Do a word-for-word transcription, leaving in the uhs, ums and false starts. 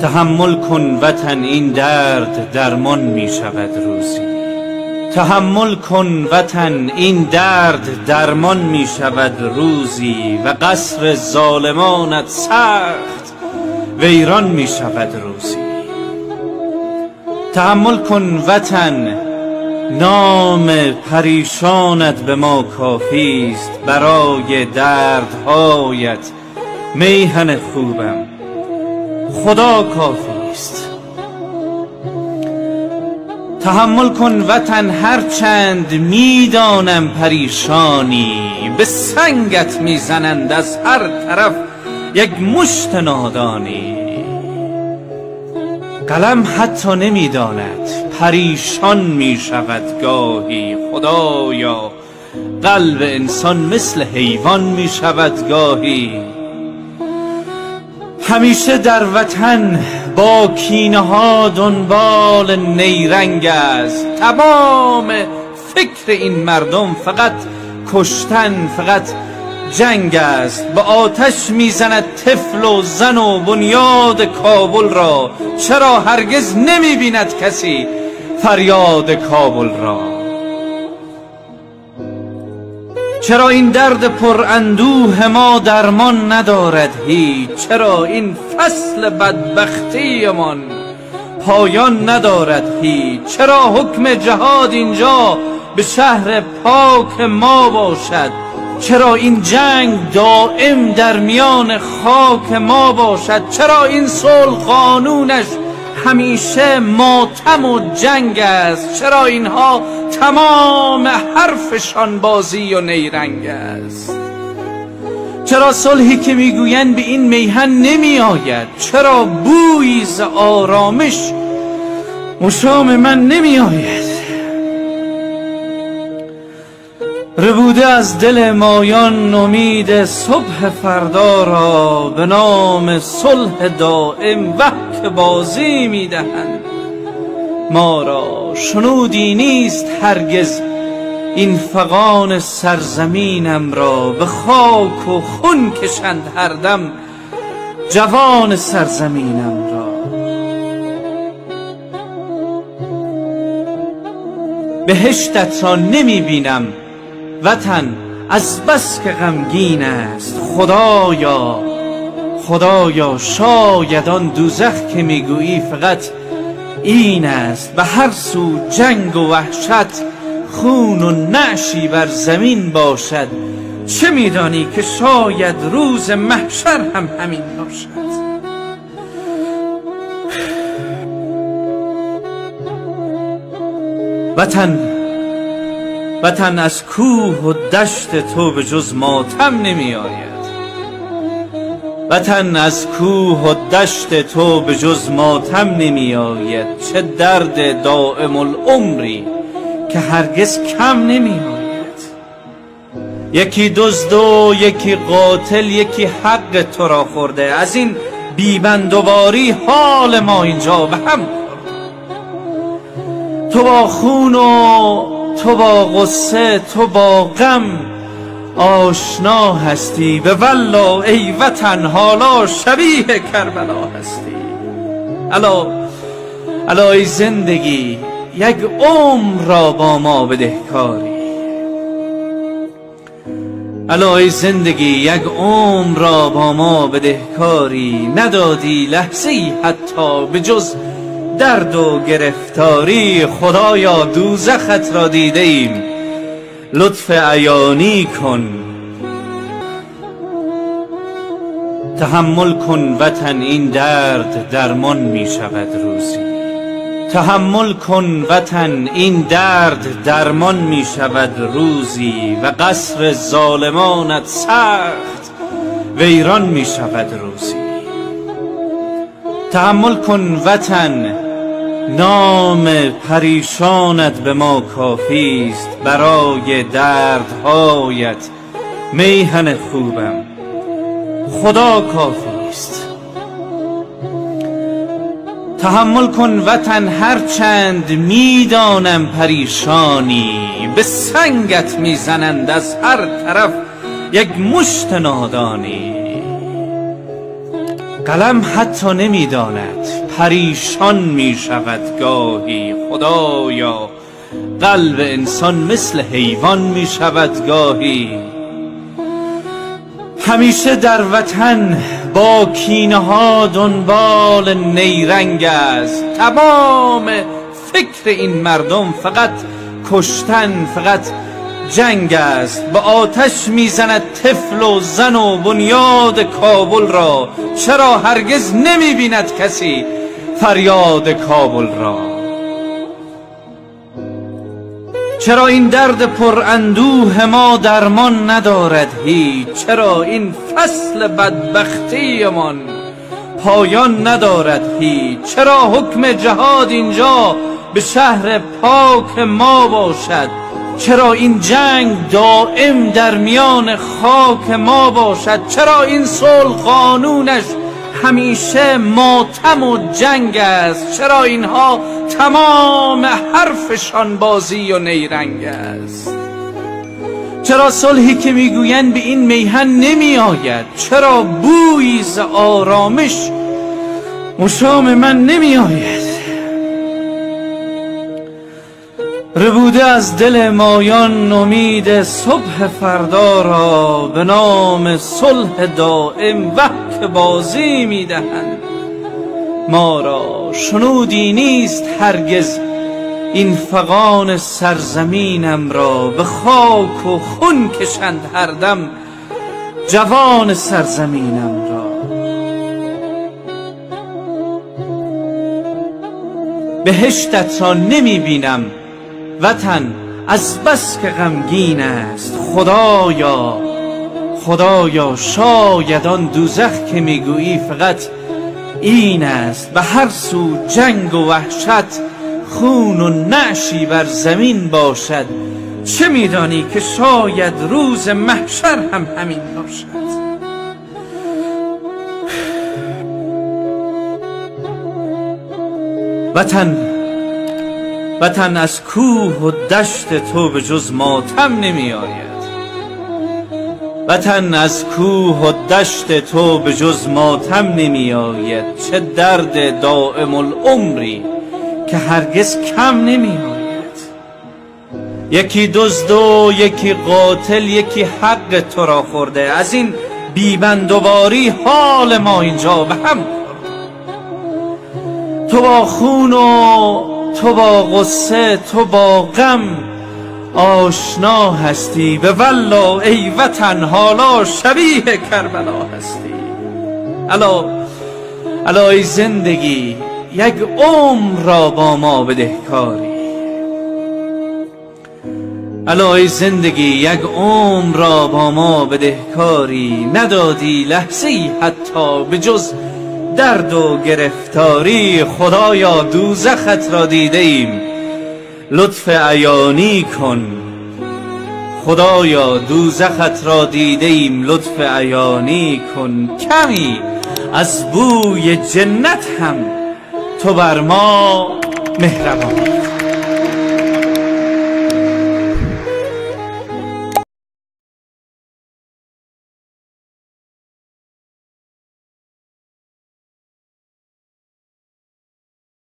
تحمل کن وطن این درد درمان می شود روزی. تحمل کن وطن این درد درمان می شود روزی و قصر ظالمانت سخت ویران می شود روزی. تحمل کن وطن نام پریشانت به ما کافی است، برای دردهایت میهن خوبم خدا کافی است. تحمل کن وطن هرچند میدانم پریشانی، به سنگت میزنند از هر طرف یک مشت نادانی. قلم حتی نمیداند پریشان می شود گاهی، خدایا قلب انسان مثل حیوان می شود گاهی. همیشه در وطن با کینه ها دنبال نیرنگ است، تمام فکر این مردم فقط کشتن، فقط جنگ است. به آتش میزند طفل و زن و بنیاد کابل را، چرا هرگز نمی بیند کسی فریاد کابل را؟ چرا این درد پر اندوه ما درمان ندارد هیچ؟ چرا این فصل بدبختی من پایان ندارد هیچ؟ چرا حکم جهاد اینجا به شهر پاک ما باشد؟ چرا این جنگ دائم در میان خاک ما باشد؟ چرا این صلح قانونش همیشه ماتم و جنگ است؟ چرا اینها تمام حرفشان بازی و نیرنگ است؟ چرا صلحی که میگویند به این میهن نمی آید؟ چرا بویی ز آرامش مشام من نمی آید؟ ربوده از دل مایان امید صبح فردا را، به نام صلح دائم وقت بازی میدهند ما را. شنودی نیست هرگز این فغان سرزمینم را، به خاک و خون کشند هر دم جوان سرزمینم را. بهشتت را نمی بینم وطن از بس که غمگین است، خدایا خدایا شاید آن دوزخ که میگویی فقط این است. به هر سو جنگ و وحشت، خون و نعشی بر زمین باشد. چه میدانی که شاید روز محشر هم همین باشد؟ وطن وطن از کوه و دشت تو به جز ماتم نمی آید. وطن از کوه و دشت تو به جز ماتم نمی آید. چه درد دائم العمری که هرگز کم نمی آید. یکی دزد و یکی قاتل، یکی حق تو را خورده. از این بیبندوباری حال ما اینجا به هم خورده. تو با خون و تو با غصه، تو با غم آشنا هستی. به والله ای وطن حالا شبیه کربلا هستی. الا الا ای زندگی یک عمر را با ما بدهکاری. الا ای زندگی یک عمر را با ما بدهکاری. ندادی لحظه‌ای حتی به جز درد و گرفتاری. خدایا دوزخت را دیده ایم، لطف عیانی کن. تحمل کن وطن این درد درمان می شود روزی. تحمل کن وطن این درد درمان می شود روزی و قصر ظالمانت سخت ویران می شود روزی. تحمل کن وطن نام پریشانت به ما کافی است، برای دردهایت میهن خوبم خدا کافی است. تحمل کن وطن هرچند میدانم پریشانی، به سنگت میزنند از هر طرف یک مشت نادانی. قلم حتی نمیداند پریشان می شود گاهی. خدایا قلب انسان مثل حیوان می شود گاهی. همیشه در وطن با کینه ها دنبال نیرنگ است. تمام فکر این مردم فقط کشتن، فقط جنگ است. به آتش میزند طفل و زن و بنیاد کابل را. چرا هرگز نمی بیند کسی فریاد کابل را؟ چرا این درد پر اندوه ما درمان ندارد هیچ؟ چرا این فصل بدبختی من پایان ندارد هیچ؟ چرا حکم جهاد اینجا به شهر پاک ما باشد؟ چرا این جنگ دائم در میان خاک ما باشد؟ چرا این صلح قانونش همیشه ماتم و جنگ است؟ چرا اینها تمام حرفشان بازی و نیرنگ است؟ چرا صلحی که میگویند به این میهن نمی آید؟ چرا بویی ز آرامش مشام من نمی آید؟ ربوده از دل مایان امید صبح فردا را، به نام صلح دائم وقت بازی میدهند ما را. شنودی نیست هرگز این فغان سرزمینم را، به خاک و خون کشند هر دم جوان سرزمینم را. بهشتت را نمی بینم وطن از بس که غمگین است. خدایا خدایا شاید آن دوزخ که میگویی فقط این است. به هر سو جنگ و وحشت، خون و نعشی بر زمین باشد. چه میدانی که شاید روز محشر هم همین باشد؟ وطن وطن از کوه و دشت تو به جز ماتم نمی آید. وطن از کوه و دشت تو به جز ماتم نمی آید. چه درد دائم العمری که هرگز کم نمی آید. یکی دزد و یکی قاتل، یکی حق تو را خورده. از این بیبندوباری حال ما اینجا به هم خورده. تو با خون و تو با غصه، تو با غم آشنا هستی. به والله ای وطن حالا شبیه کربلا هستی. الا الا ای زندگی یک عمر را با ما بدهکاری. الا ای زندگی یک عمر را با ما بدهکاری. ندادی لحظه ای حتی به جز درد و گرفتاری. خدایا دوزخت را دیده ایم لطف عیانی کن. خدایا دوزخت را دیده ایم لطف عیانی کن. کمی از بوی جنت هم تو بر ما مهربانی کن.